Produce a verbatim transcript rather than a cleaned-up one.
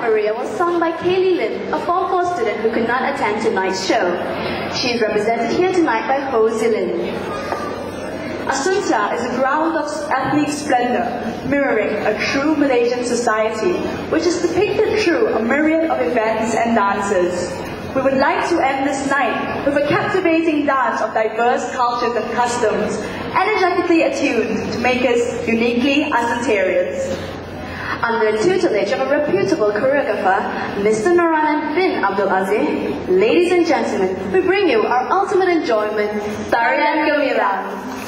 Maria was sung by Kaylee Lin, a Form four student who could not attend tonight's show. She is represented here tonight by Ho Zilin. Assunta is a ground of ethnic splendor, mirroring a true Malaysian society, which is depicted through a myriad of events and dances. We would like to end this night with a captivating dance of diverse cultures and customs, energetically attuned to make us uniquely Assuntarians. Under the tutelage of a reputable choreographer, Mister Narayan bin Abdul Aziz, ladies and gentlemen, we bring you our ultimate enjoyment, Tarian Gemilang.